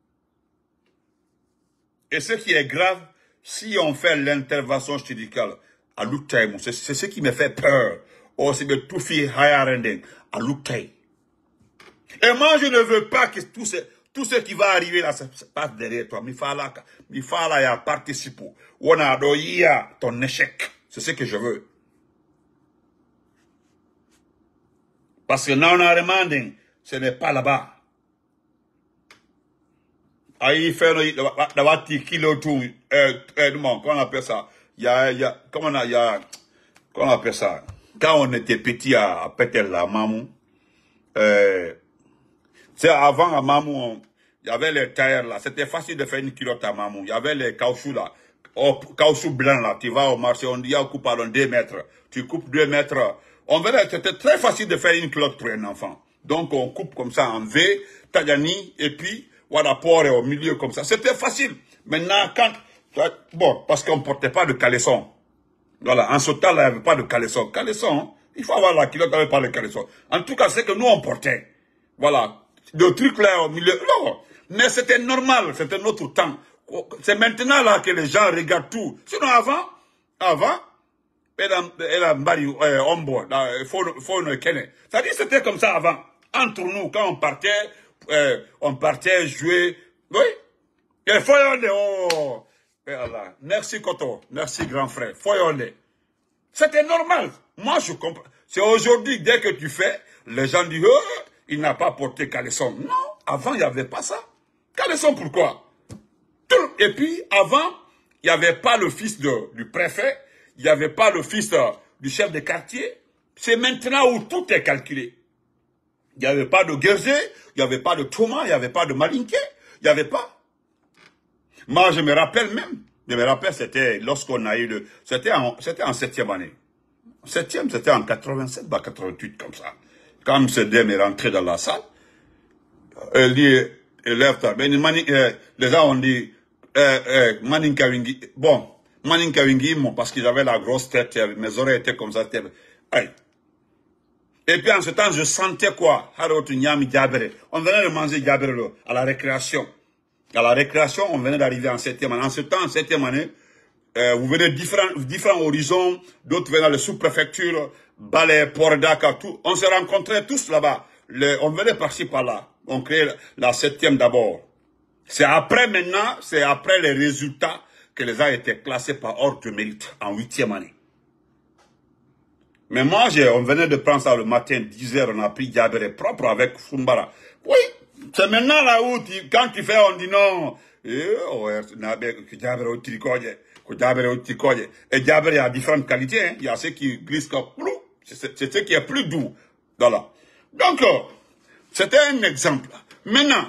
[SPEAKER 1] et ce qui est grave, si on fait l'intervention chirurgicale à l'Outaï, c'est ce qui me fait peur. Oh, c'est de tout faire à l'Outaï. Et moi, je ne veux pas que tout ce, tout ce qui va arriver là se passe derrière toi. Il faut y participer. On a ton échec. C'est ce que je veux. Parce que non, on a demandé, ce n'est pas là-bas. Aïe, fait d'avoir kilo tout, euh, comment on appelle ça? Il y a, il y a, comment on a, il y a, comment on appelle ça? Quand on était petit à, à Pétel, la maman, euh, c'est avant à Mamou, il y avait les tailleurs là. C'était facile de faire une culotte à Mamou. Il y avait les caoutchoucs là. au caoutchouc blanc là, tu vas au marché, on dit, ah, coupe pardon, deux mètres. Tu coupes deux mètres. On verrait, c'était très facile de faire une clotte pour un enfant. Donc, on coupe comme ça en V, Tagani, et puis, voilà, port au milieu comme ça. C'était facile. Maintenant, quand, bon, parce qu'on ne portait pas de caleçon. Voilà, en ce temps-là, il n'y avait pas de caleçon. Caleçon, il faut avoir la culotte, il n'y avait pas de caleçon. En tout cas, c'est que nous, on portait. Voilà. Le truc là au milieu, non. Mais c'était normal, c'était notre temps. C'est maintenant là que les gens regardent tout. Sinon, avant, avant, elle a marié, on boit, il faut nous connaître. C'est-à-dire, c'était comme ça avant. Entre nous, quand on partait, euh, on partait jouer. Oui. Et foyonne, oh. Et Allah. Merci Koto. Merci grand frère. Foyonne. C'était normal. Moi, je comprends. C'est aujourd'hui, dès que tu fais, les gens disent, oh, il n'a pas porté caleçon. Non. Avant, il n'y avait pas ça. Caleçon, pourquoi? Et puis, avant, il n'y avait pas le fils de, du préfet. Il n'y avait pas le fils de, du chef de quartier. C'est maintenant où tout est calculé. Il n'y avait pas de Guézé, il n'y avait pas de Thomas, il n'y avait pas de Malinké, il n'y avait pas. Moi, je me rappelle même, je me rappelle, c'était lorsqu'on a eu le... C'était en, en septième année. Septième, c'était en quatre-vingt-sept, bah quatre-vingt-huit, comme ça. Quand M. Dem est rentré dans la salle, elle dit, lève-toi. Les gens ont dit, euh, euh, Manin Kawingi, bon, Manin Kawingi, parce qu'ils avaient la grosse tête, mes oreilles étaient comme ça, aïe. Et puis en ce temps, je sentais quoi? On venait de manger Diabere à la récréation. À la récréation, on venait d'arriver en septième année. En ce temps, en septième année, euh, vous venez de différents, différents horizons, d'autres venaient de sous-préfecture, Balais, Port-Dakar, tout. On se rencontrait tous là-bas. On venait par-ci par-là. On créait la, la septième d'abord. C'est après maintenant, c'est après les résultats que les gens étaient classés par ordre de mérite en huitième année. Mais moi, on venait de prendre ça le matin, dix heures, on a pris Diabere propre avec Fumbara. Oui, c'est maintenant là où, tu, quand tu fais, on dit non. Et Diabere a différentes qualités. Hein. Il y a ceux qui glissent comme plou. C'est ce qui est plus doux. Voilà. Donc, c'était un exemple. Maintenant,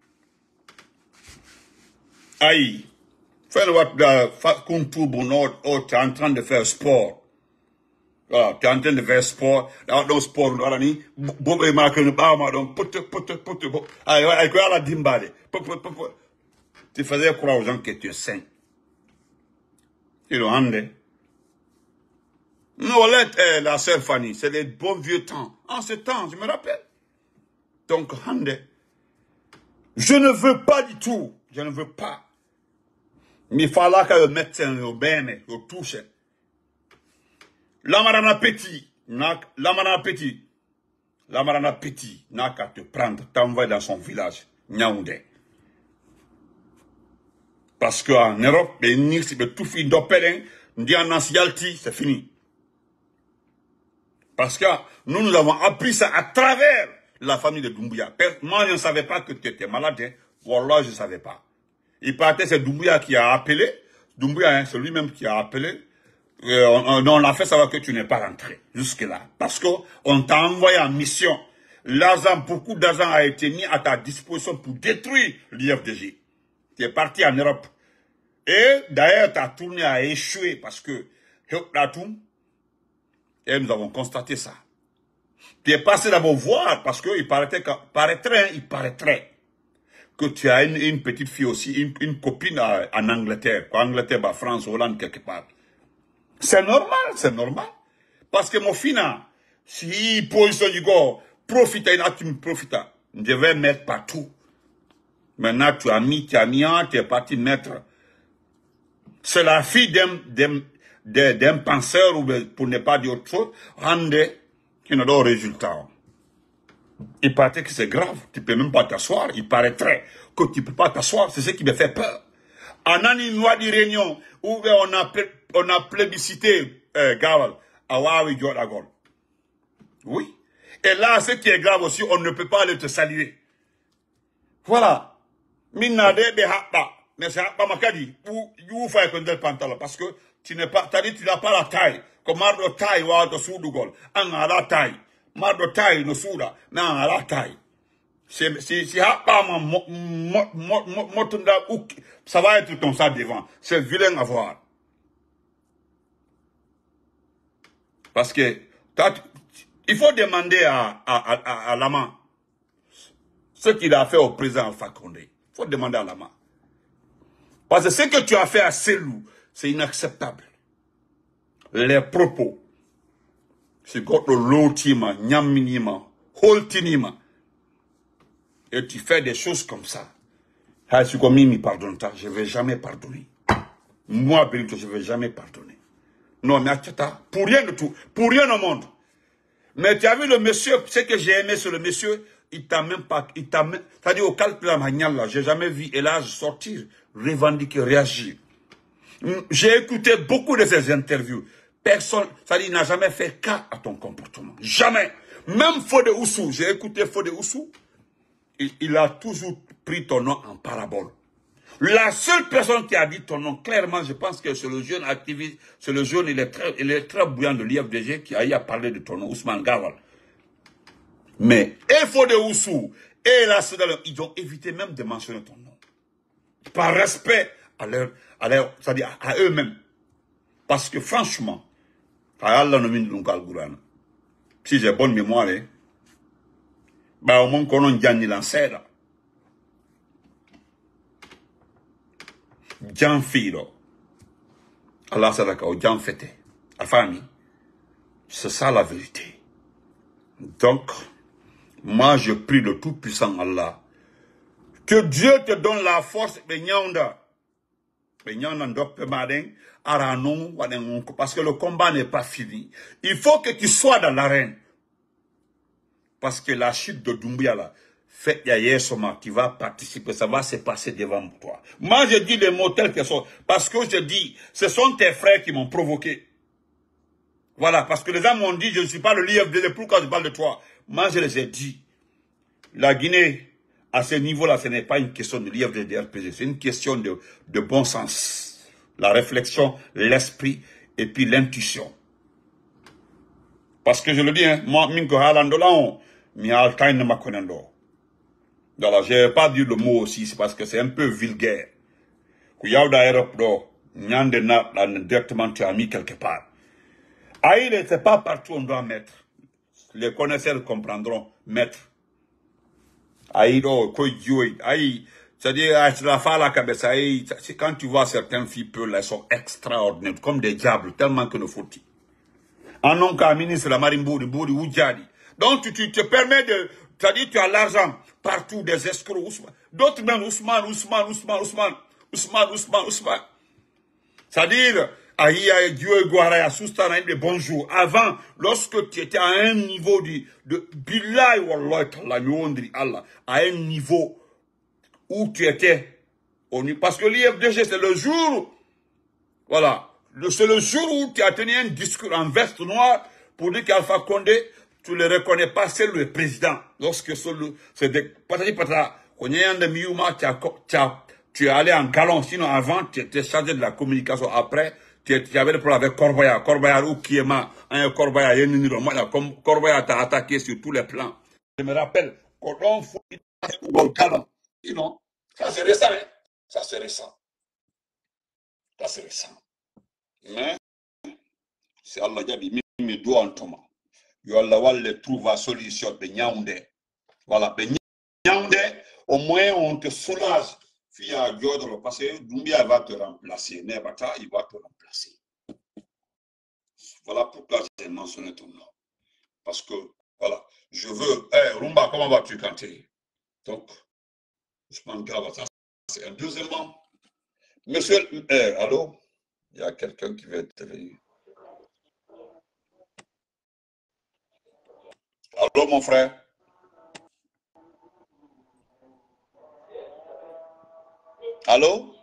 [SPEAKER 1] aïe, fais le what, tu es en train de faire sport. Voilà, tu es en train de faire sport, dans le sport, voilà, ni, bon, et marque le bar, donc, pote, pote, pote, pote, avec la dimbale, tu faisais croire aux gens que tu es saint. Ils l'ont rendu. Non, la sœur Fanny, c'est des bons vieux temps. En ce temps, je me rappelle. Donc, Hande, je ne veux pas du tout, je ne veux pas. Mais il fallait que le médecin le benne, le touche. L'amarana petit, l'amarana petit, l'amarana petit, n'a qu'à te prendre, t'envoyer dans son village, Nyaoundé. Parce qu'en Europe, les Nils, c'est tout fini d'opérer, c'est fini. Parce que nous, nous avons appris ça à travers la famille de Doumbouya. Moi, je ne savais pas que tu étais malade, hein. Wallah, je ne savais pas. Il partait, c'est Doumbouya qui a appelé, Doumbouya, hein, c'est lui-même qui a appelé. Euh, on, on a fait savoir que tu n'es pas rentré jusque-là. Parce qu'on t'a envoyé en mission. L'argent, beaucoup d'argent a été mis à ta disposition pour détruire l'I F D J. Tu es parti en Europe. Et d'ailleurs, ta tournée a échoué parce que et nous avons constaté ça. Tu es passé d'abord voir parce qu'il paraîtrait, paraîtrait, il paraîtrait que tu as une, une petite fille aussi, une, une copine à, en Angleterre. Quoi, Angleterre, bah, France, Hollande, quelque part. C'est normal, c'est normal. Parce que mon fina, si position du gars, profite, tu me profites. Je vais mettre partout. Maintenant, tu as mis, tu as mis un, tu es parti mettre. C'est la fille d'un penseur, ou pour ne pas dire autre chose, rendait qui n'a pas de résultat. Il paraît que c'est grave, tu ne peux même pas t'asseoir. Il paraîtrait que tu ne peux pas t'asseoir, c'est ce qui me fait peur. En une loi de réunion où on a, on a plébiscité euh, Gawal à Wawi Djodagol. Oui. Et là, ce qui est grave aussi, on ne peut pas aller te saluer. Voilà. Minade be hapa. Mais c'est hapa makadi. Ou you fais un del pantalon. Parce que tu n'es pas, t'as dit, tu n'as pas la taille. Comme mardo taille wa de soudugol. An a la taille. Mardo taille no souda. Mais an a la taille. Si, si, si, ça va être comme ça devant. C'est vilain à voir. Parce que, il faut demander à, à, à, à Lama ce qu'il a fait au président Alpha Condé. Il faut demander à Lama. Parce que ce que tu as fait à Selou, c'est inacceptable. Les propos. C'est contre l'autima, nyaminima, holtinima. Et tu fais des choses comme ça. Je ne vais jamais pardonner. Moi, Benito, je ne vais jamais pardonner. Non, mais pour rien de tout, pour rien au monde. Mais tu as vu le monsieur, ce que j'ai aimé sur le monsieur, il t'a même pas, il t'a même, c'est-à-dire au calcul là, j'ai jamais vu Elage sortir, revendiquer, réagir. J'ai écouté beaucoup de ses interviews. Personne, c'est-à-dire il n'a jamais fait cas à ton comportement. Jamais. Même Fodé Oussou, j'ai écouté Fodé Oussou, il, il a toujours pris ton nom en parabole. La seule personne qui a dit ton nom, clairement, je pense que c'est le jeune activiste, c'est le jeune, il est très, il est très bouillant de l'I F D G qui a eu à parler de ton nom, Ousmane Gawal. Mais, et Fodé Oussou, et la Sédale, ils ont évité même de mentionner ton nom. Par respect à leur, à leur, c'est-à-dire à eux-mêmes. Parce que franchement, si j'ai bonne mémoire, bah, au moins qu'on a gagné l'ancêtre. Jan Filo. Allah Sadaka, au Jan Fete. La famille. C'est ça la vérité. Donc, moi je prie le Tout-Puissant Allah. Que Dieu te donne la force de Nyanda. Parce que le combat n'est pas fini. Il faut que tu sois dans l'arène. Parce que la chute de Doumbouya là, fait Yayesoma qui va participer, ça va se passer devant toi. Moi, je dis des mots tels que sont. Parce que je dis, ce sont tes frères qui m'ont provoqué. Voilà, parce que les gens m'ont dit, je ne suis pas le L I F D, pourquoi je parle de toi? Moi, je les ai dit. La Guinée, à ce niveau-là, ce n'est pas une question de l'I F D, de R P G, c'est une question de, de bon sens. La réflexion, l'esprit, et puis l'intuition. Parce que je le dis, hein, moi, Minko Halandola, mais Altaïn ne m'a connaît. Donc, je n'ai pas dit le mot aussi, c'est parce que c'est un peu vulgaire. Kouyaouda Europe, Nyande na, directement, tu as mis quelque part. Aïe, c'est pas partout on doit mettre. Les connaisseurs comprendront, mettre. Aïe, aïe, c'est-à-dire, quand tu vois certaines filles peules, elles sont extraordinaires, comme des diables, tellement que ne faut-il. En nom qu'un ministre, la marimbouri, bouri, oudjadi. Donc, tu, tu te permets de, c'est-à-dire, tu as l'argent partout, des escrocs, Ousmane. D'autres même, Ousmane, Ousmane, Ousmane, Ousmane, Ousmane, Ousmane, Ousmane. C'est-à-dire, Aïe, Dieu, Guaraya, Soustana, des bonjours. Avant, lorsque tu étais à un niveau de, de, Billahi, Wallah, Allah, à un niveau où tu étais, parce que l'I F D G, c'est le jour, voilà, c'est le jour où tu as tenu un discours en veste noire pour dire qu'Alpha Condé, tu ne le reconnais pas, c'est le président. Lorsque c'est des patati patata, on est en de Miyuma, tu es allé en galon, sinon avant, tu étais chargé de la communication. Après, tu avais le problème avec Corboya, Corboya ou Kiema, un Corboya, Corboya t'a attaqué sur tous les plans. Je me rappelle, quand on faut un galon, sinon, ça c'est récent, hein? Ça c'est récent. Ça c'est récent. Mais, c'est Allah qui a mis mes doigts en Thomas. Allah les trouve à solution de Nyaoundé. Voilà, de Nyaoundé, au moins on te soulage. Fia Diodro, parce que Doumbia va te remplacer. Nebata, il va te remplacer. Voilà pourquoi j'ai mentionné ton nom. Parce que, voilà, je veux. Hé, hey, Rumba, comment vas-tu quand tu es? Donc, je m'en grave ça. C'est un deuxièmement. Monsieur, hey, allô? Il y a quelqu'un qui veut intervenir. Allô, mon frère? Allô?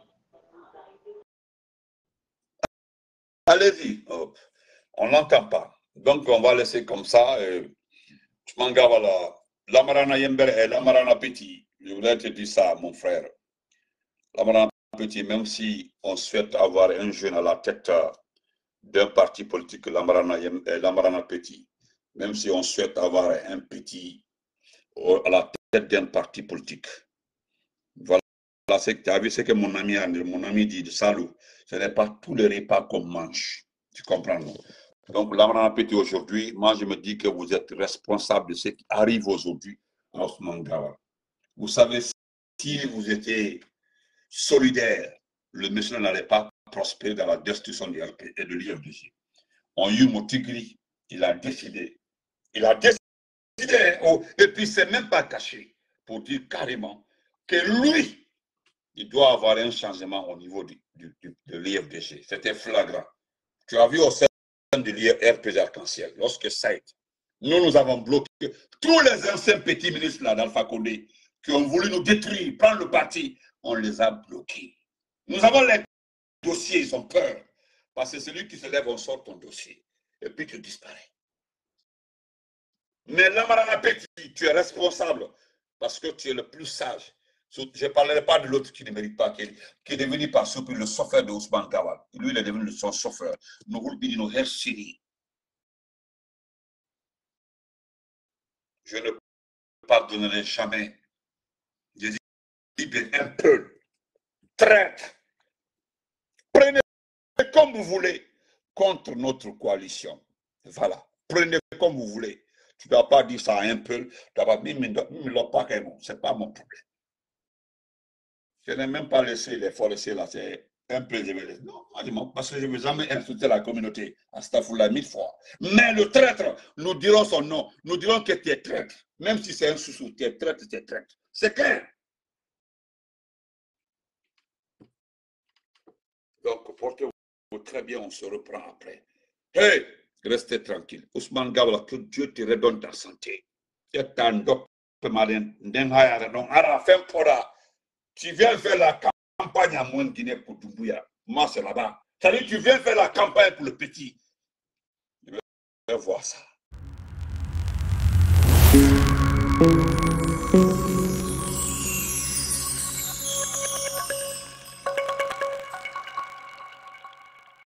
[SPEAKER 1] Allez-y. Oh, on n'entend pas. Donc, on va laisser comme ça. Et, je m'en garde là. Lamarana Yember et Lamarana Petit. Je voulais te dire ça, mon frère. Lamarana Petit, même si on souhaite avoir un jeune à la tête d'un parti politique, Lamarana, Lamarana Petit, même si on souhaite avoir un petit à la tête d'un parti politique. Voilà, ce que tu as vu, c'est que mon ami, mon ami dit de Salou, ce n'est pas tous les repas qu'on mange. Tu comprends, non? Donc, Lamarana Pété aujourd'hui, moi, je me dis que vous êtes responsable de ce qui arrive aujourd'hui à Ousmane Gawal. Vous savez, si vous étiez solidaire, le monsieur n'allait pas prospérer dans la destruction de l'I F D G. On y Motigri, il a décidé. Il a décidé, oh, et puis c'est même pas caché, pour dire carrément que lui, il doit avoir un changement au niveau du, du, du, de l'I F D G. C'était flagrant. Tu as vu au sein de l'I R P G Arc-en-Ciel, lorsque ça a été, nous, nous avons bloqué tous les anciens petits ministres là d'Alpha Condé qui ont voulu nous détruire, prendre le parti, on les a bloqués. Nous avons les dossiers, ils ont peur. Parce que celui qui se lève, on sort ton dossier. Et puis tu disparais. Mais Lamarana Pété, tu es responsable parce que tu es le plus sage. Je ne parlerai pas de l'autre qui ne mérite pas, qui est, qui est devenu par soupe le chauffeur de Ousmane Gawal. Lui, il est devenu son chauffeur. Nous voulons dire nos Hersini. Je ne pardonnerai jamais. Je dis un peu. Traite. Prenez comme vous voulez contre notre coalition. Voilà. Prenez comme vous voulez. Tu ne dois pas dire ça un peu. Tu dois pas dire, mais ce n'est pas mon problème. Je n'ai même pas laissé les forestiers là. C'est un peu. Je vais laisser. Non, parce que je ne veux jamais insulter la communauté. Astaghfirullah mille fois. Mais le traître, nous dirons son nom. Nous dirons que tu es traître. Même si c'est un sous-sous, tu es traître, tu es traître. C'est clair. Donc, portez-vous très bien, on se reprend après. Hey, restez tranquille. Ousmane Gawal, que Dieu te redonne ta santé. Tu viens faire la campagne à moins de Guinée pour Doumbouya. Moi, c'est là-bas. C'est-à-dire, tu viens faire la campagne pour le petit. Je vais voir ça.